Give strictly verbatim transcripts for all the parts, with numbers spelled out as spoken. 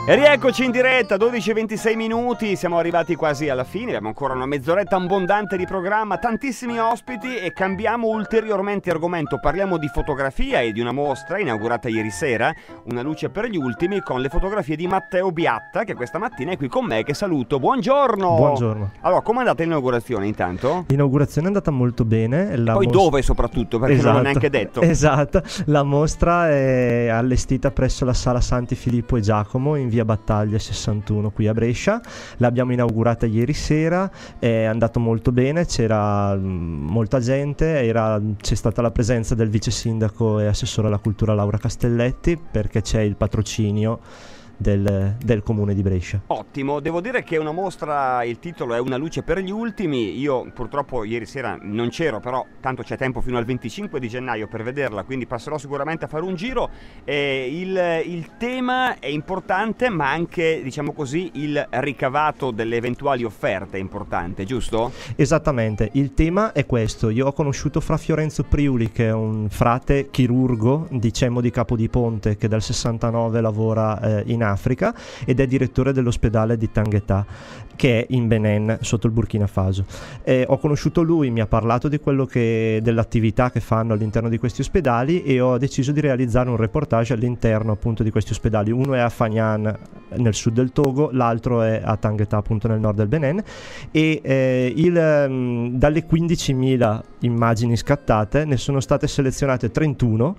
E rieccoci in diretta, dodici e ventisei minuti, siamo arrivati quasi alla fine, abbiamo ancora una mezz'oretta abbondante di programma, tantissimi ospiti e cambiamo ulteriormente argomento. Parliamo di fotografia e di una mostra inaugurata ieri sera, Una luce per gli ultimi, con le fotografie di Matteo Biatta, che questa mattina è qui con me, che saluto. Buongiorno! Buongiorno. Allora, com'è andata l'inaugurazione intanto? L'inaugurazione è andata molto bene. La Poi mos- dove soprattutto, perché esatto, non l'ho neanche detto. Esatto, la mostra è allestita presso la Sala Santi Filippo e Giacomo in via Battaglia sessantuno qui a Brescia. L'abbiamo inaugurata ieri sera, è andato molto bene, c'era mh, molta gente, era, c'è stata la presenza del vice sindaco e assessore alla cultura Laura Castelletti, perché c'è il patrocinio Del, del comune di Brescia. Ottimo, devo dire che è una mostra, il titolo è Una luce per gli ultimi. Io purtroppo ieri sera non c'ero, però tanto c'è tempo fino al venticinque di gennaio per vederla, quindi passerò sicuramente a fare un giro. Eh, il, il tema è importante, ma anche, diciamo così, il ricavato delle eventuali offerte è importante, giusto? Esattamente, il tema è questo. Io ho conosciuto Fra Fiorenzo Priuli, che è un frate chirurgo di Cemmo di Capodiponte, che dal sessantanove lavora eh, in Africa ed è direttore dell'ospedale di Tangueta, che è in Benin sotto il Burkina Faso. Eh, ho conosciuto lui, mi ha parlato di quello che, dell'attività che fanno all'interno di questi ospedali, e ho deciso di realizzare un reportage all'interno appunto di questi ospedali. Uno è a Fagnan nel sud del Togo, l'altro è a Tangueta appunto nel nord del Benin, e eh, il, mh, dalle quindicimila immagini scattate ne sono state selezionate trentuno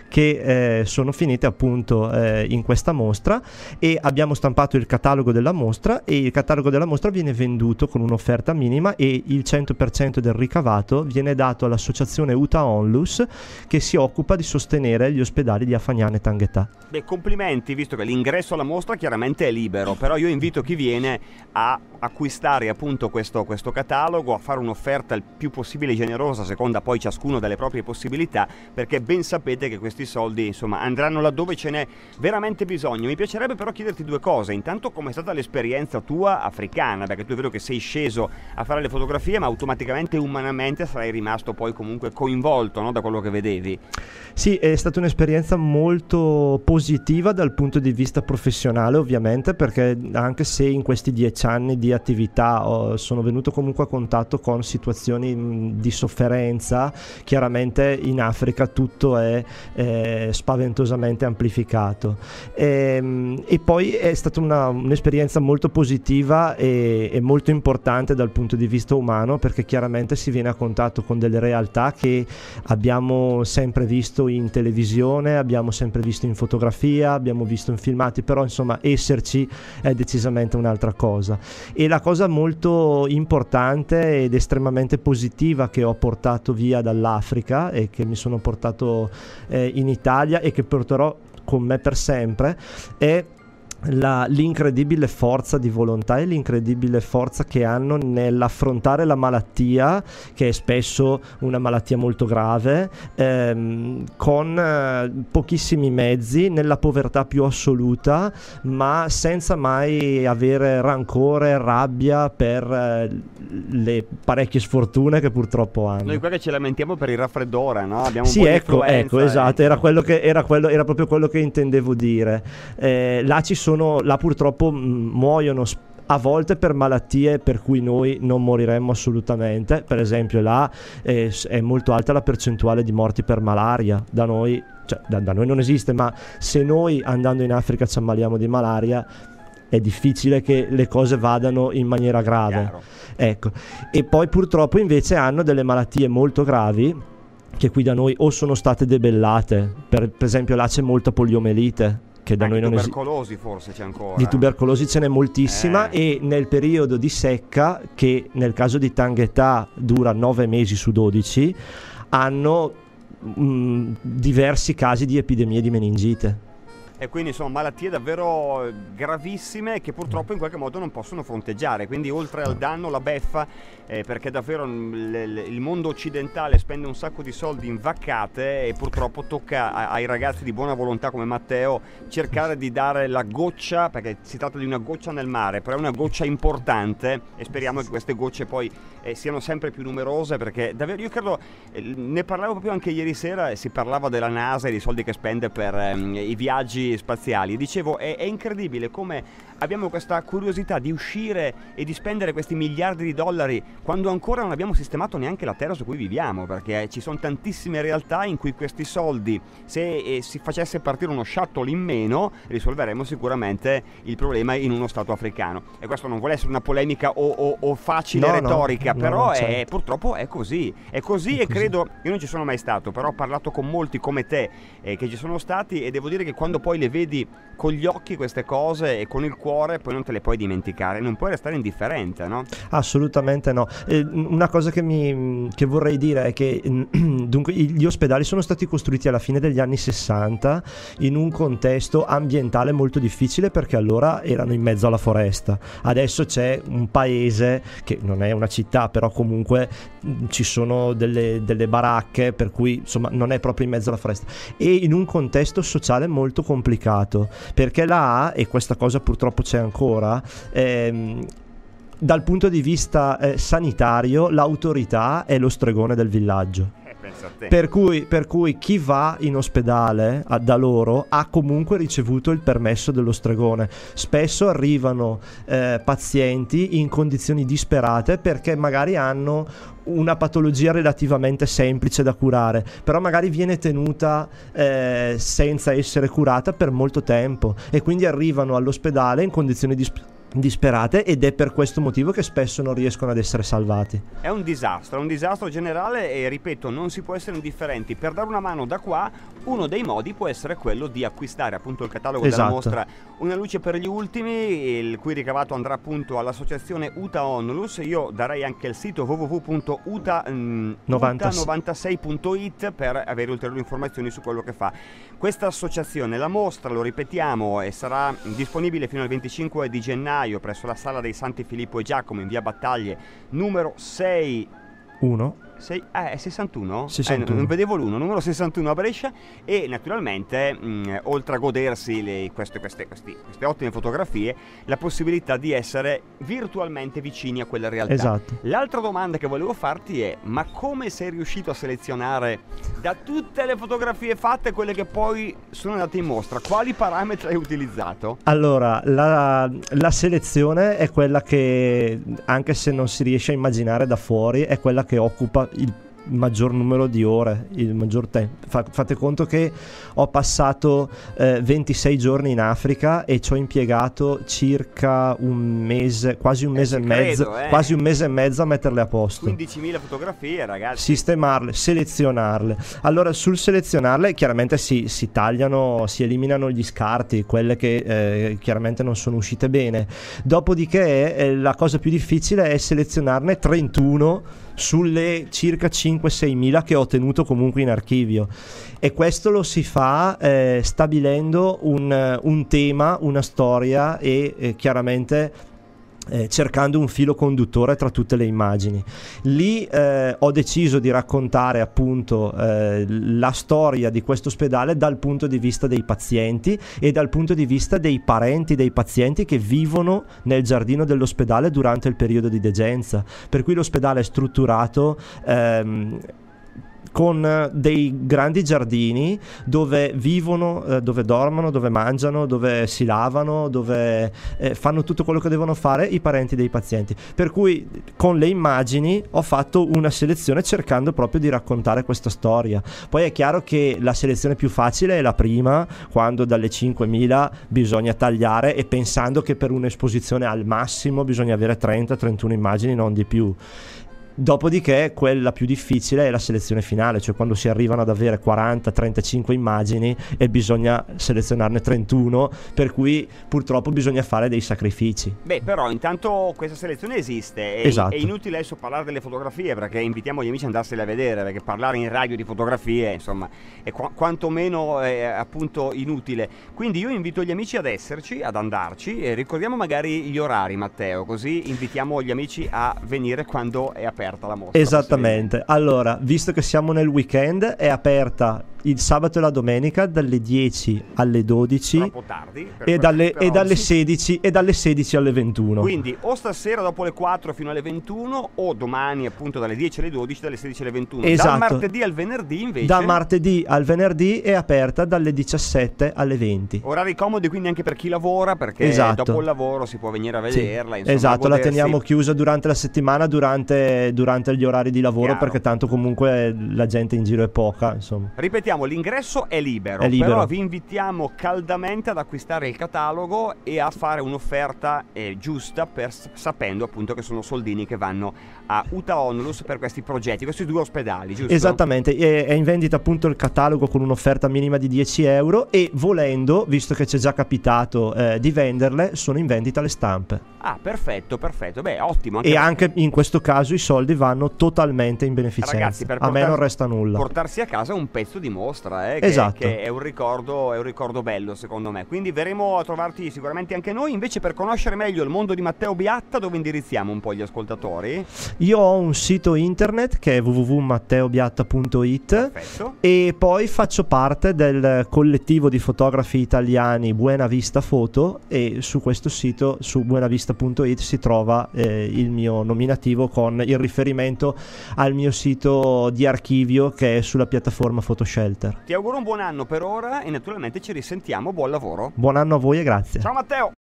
che eh, sono finite appunto eh, in questa mostra, e abbiamo stampato il catalogo della mostra, e il catalogo della mostra viene venduto con un'offerta minima, e il cento per cento del ricavato viene dato all'associazione Uta Onlus, che si occupa di sostenere gli ospedali di Afagnan e Tangueta. Beh, complimenti, visto che l'ingresso alla mostra chiaramente è libero, però io invito chi viene a acquistare appunto questo, questo catalogo, a fare un'offerta il più possibile generosa, a seconda poi ciascuno delle proprie possibilità, perché ben sapete che questi soldi insomma andranno laddove ce n'è veramente bisogno. Mi piacerebbe però chiederti due cose. Intanto, com'è stata l'esperienza tua africana, perché tu è vero che sei sceso a fare le fotografie, ma automaticamente umanamente sarai rimasto poi comunque coinvolto, no, da quello che vedevi. Sì, è stata un'esperienza molto positiva dal punto di vista professionale, ovviamente, perché anche se in questi dieci anni di attività oh, sono venuto comunque a contatto con situazioni mh, di sofferenza, chiaramente in Africa tutto è eh, spaventosamente amplificato. E, e poi è stata una, un'esperienza molto positiva e, e molto importante dal punto di vista umano, perché chiaramente si viene a contatto con delle realtà che abbiamo sempre visto in televisione, abbiamo sempre visto in fotografia, abbiamo visto in filmati, però insomma esserci è decisamente un'altra cosa. E la cosa molto importante ed estremamente positiva che ho portato via dall'Africa e che mi sono portato eh, in Italia e che porterò con me per sempre è La, l'incredibile forza di volontà e l'incredibile forza che hanno nell'affrontare la malattia, che è spesso una malattia molto grave, ehm, con eh, pochissimi mezzi, nella povertà più assoluta, ma senza mai avere rancore, rabbia per eh, le parecchie sfortune che purtroppo hanno. Noi qua che ci lamentiamo per il raffreddore, no? Abbiamo un sì, po' di ecco, ecco, esatto, eh. era quello che era quello era proprio quello che intendevo dire. Eh, là ci sono là purtroppo mh, muoiono sp- a volte per malattie per cui noi non moriremmo assolutamente. Per esempio là eh, è molto alta la percentuale di morti per malaria. Da noi, cioè, da, da noi non esiste, ma se noi andando in Africa ci ammaliamo di malaria è difficile che le cose vadano in maniera grave. Chiaro. Ecco. E poi purtroppo invece hanno delle malattie molto gravi che qui da noi o sono state debellate, per, per esempio là c'è molta poliomelite, che da Anche noi non esiste. Tubercolosi forse c'è ancora. Di tubercolosi ce n'è moltissima eh. E nel periodo di secca, che nel caso di Tangueta dura nove mesi su dodici, hanno mh, diversi casi di epidemie di meningite. E quindi sono malattie davvero gravissime che purtroppo in qualche modo non possono fronteggiare. Quindi oltre al danno, la beffa, eh, perché davvero l- l- il mondo occidentale spende un sacco di soldi in vaccate, e purtroppo tocca a- ai ragazzi di buona volontà come Matteo cercare di dare la goccia, perché si tratta di una goccia nel mare, però è una goccia importante, e speriamo che queste gocce poi eh, siano sempre più numerose, perché davvero io credo, eh, ne parlavo proprio anche ieri sera, e si parlava della NASA e dei soldi che spende per ehm, i viaggi viaggi spaziali. Dicevo, è, è incredibile come abbiamo questa curiosità di uscire e di spendere questi miliardi di dollari quando ancora non abbiamo sistemato neanche la terra su cui viviamo, perché ci sono tantissime realtà in cui questi soldi, se eh, si facesse partire uno shuttle in meno, risolveremo sicuramente il problema in uno stato africano. E questo non vuole essere una polemica o, o, o facile no, retorica, no, però no, è, certo. purtroppo è così, è così. È e così. Credo, io non ci sono mai stato, però ho parlato con molti come te eh, che ci sono stati, e devo dire che quando poi le vedi con gli occhi queste cose e con il cuore, poi non te le puoi dimenticare, non puoi restare indifferente, no? Assolutamente no. Eh, una cosa che, mi, che vorrei dire è che dunque gli ospedali sono stati costruiti alla fine degli anni sessanta in un contesto ambientale molto difficile, perché allora erano in mezzo alla foresta. Adesso c'è un paese che non è una città, però comunque ci sono delle, delle baracche, per cui insomma non è proprio in mezzo alla foresta, e in un contesto sociale molto complicato, perché là, e questa cosa purtroppo c'è ancora, ehm, dal punto di vista eh, sanitario l'autorità è lo stregone del villaggio. Per cui, per cui chi va in ospedale a, da loro ha comunque ricevuto il permesso dello stregone. Spesso arrivano eh, pazienti in condizioni disperate perché magari hanno una patologia relativamente semplice da curare, però magari viene tenuta eh, senza essere curata per molto tempo, e quindi arrivano all'ospedale in condizioni disperate disperate, ed è per questo motivo che spesso non riescono ad essere salvati. È un disastro, è un disastro generale, e ripeto, non si può essere indifferenti. Per dare una mano da qua, uno dei modi può essere quello di acquistare appunto il catalogo esatto. della mostra Una luce per gli ultimi, il cui ricavato andrà appunto all'associazione U T A Onlus. Io darei anche il sito w w w punto u t a novantasei punto i t per avere ulteriori informazioni su quello che fa questa associazione. La mostra, lo ripetiamo, e sarà disponibile fino al venticinque di gennaio presso la Sala dei Santi Filippo e Giacomo in via Battaglie numero sei uno sei, ah, è sessantuno? sessantuno. Eh, non vedevo l'uno, numero sessantuno a Brescia. E naturalmente mh, oltre a godersi le, queste, queste, queste, queste ottime fotografie, la possibilità di essere virtualmente vicini a quella realtà. Esatto. L'altra domanda che volevo farti è: ma come sei riuscito a selezionare da tutte le fotografie fatte quelle che poi sono andate in mostra? Quali parametri hai utilizzato? Allora, la, la selezione è quella che, anche se non si riesce a immaginare da fuori, è quella che occupa il maggior numero di ore, il maggior tempo. Fa, fate conto che ho passato eh, ventisei giorni in Africa e ci ho impiegato circa un mese, quasi un mese eh, e mezzo, credo, eh. quasi un mese e mezzo a metterle a posto. quindicimila fotografie, ragazzi. Sistemarle, selezionarle. Allora, sul selezionarle chiaramente si, si tagliano, si eliminano gli scarti, quelle che eh, chiaramente non sono uscite bene. Dopodiché eh, la cosa più difficile è selezionarne trentuno sulle circa cinque sei mila che ho tenuto comunque in archivio, e questo lo si fa eh, stabilendo un, un tema, una storia, e eh, chiaramente Eh, cercando un filo conduttore tra tutte le immagini. Lì eh, ho deciso di raccontare appunto eh, la storia di questo ospedale dal punto di vista dei pazienti e dal punto di vista dei parenti dei pazienti che vivono nel giardino dell'ospedale durante il periodo di degenza, per cui l'ospedale è strutturato ehm, con dei grandi giardini dove vivono, eh, dove dormono, dove mangiano, dove si lavano, dove eh, fanno tutto quello che devono fare i parenti dei pazienti. Per cui con le immagini ho fatto una selezione cercando proprio di raccontare questa storia. Poi è chiaro che la selezione più facile è la prima, quando dalle cinquemila bisogna tagliare, e pensando che per un'esposizione al massimo bisogna avere trenta trentuno immagini, non di più. Dopodiché quella più difficile è la selezione finale, cioè quando si arrivano ad avere quaranta trentacinque immagini e bisogna selezionarne trentuno, per cui purtroppo bisogna fare dei sacrifici. Beh, però intanto questa selezione esiste, e esatto. È inutile adesso parlare delle fotografie, perché invitiamo gli amici ad andarsele a vedere, perché parlare in radio di fotografie insomma è qu- quantomeno è appunto inutile. Quindi io invito gli amici ad esserci, ad andarci, e ricordiamo magari gli orari, Matteo, così invitiamo gli amici a venire quando è aperto la mostra. Esattamente. Allora, visto che siamo nel weekend, è aperta il sabato e la domenica dalle dieci alle dodici. Troppo tardi. E dalle, e dalle sedici e dalle sedici alle ventuno. Quindi o stasera dopo le quattro fino alle ventuno, o domani appunto dalle dieci alle dodici, dalle sedici alle ventuno. Esatto. Dal martedì al venerdì invece. Da martedì al venerdì è aperta dalle diciassette alle venti. Orari comodi quindi anche per chi lavora, perché esatto. dopo il lavoro si può venire a vederla. Sì. Insomma, esatto, la teniamo chiusa durante la settimana, durante, durante gli orari di lavoro. Chiaro. Perché tanto comunque la gente in giro è poca, insomma. Ripetiamo, l'ingresso è libero, è libero. Però vi invitiamo caldamente ad acquistare il catalogo e a fare un'offerta eh, giusta, per, sapendo appunto che sono soldini che vanno a Uta Onlus per questi progetti, questi due ospedali, giusto? Esattamente, è, è in vendita appunto il catalogo con un'offerta minima di dieci euro e volendo, visto che ci è già capitato eh, di venderle, sono in vendita le stampe. Ah, perfetto, perfetto, beh, ottimo. Anche e per... anche in questo caso i soldi vanno totalmente in beneficenza. Ragazzi, per a portar... me non resta nulla. Portarsi a casa un pezzo di mostra, eh, che, esatto. che è un ricordo, è un ricordo bello secondo me. Quindi verremo a trovarti sicuramente anche noi. Invece, per conoscere meglio il mondo di Matteo Biatta, dove indirizziamo un po' gli ascoltatori? Io ho un sito internet che è w w w punto matteo biatta punto i t. Perfetto. E poi faccio parte del collettivo di fotografi italiani Buena Vista Foto, e su questo sito, su buenavista punto i t, si trova eh, il mio nominativo con il riferimento al mio sito di archivio che è sulla piattaforma Photoshelter. Ti auguro un buon anno per ora e naturalmente ci risentiamo. Buon lavoro. Buon anno a voi e grazie. Ciao Matteo.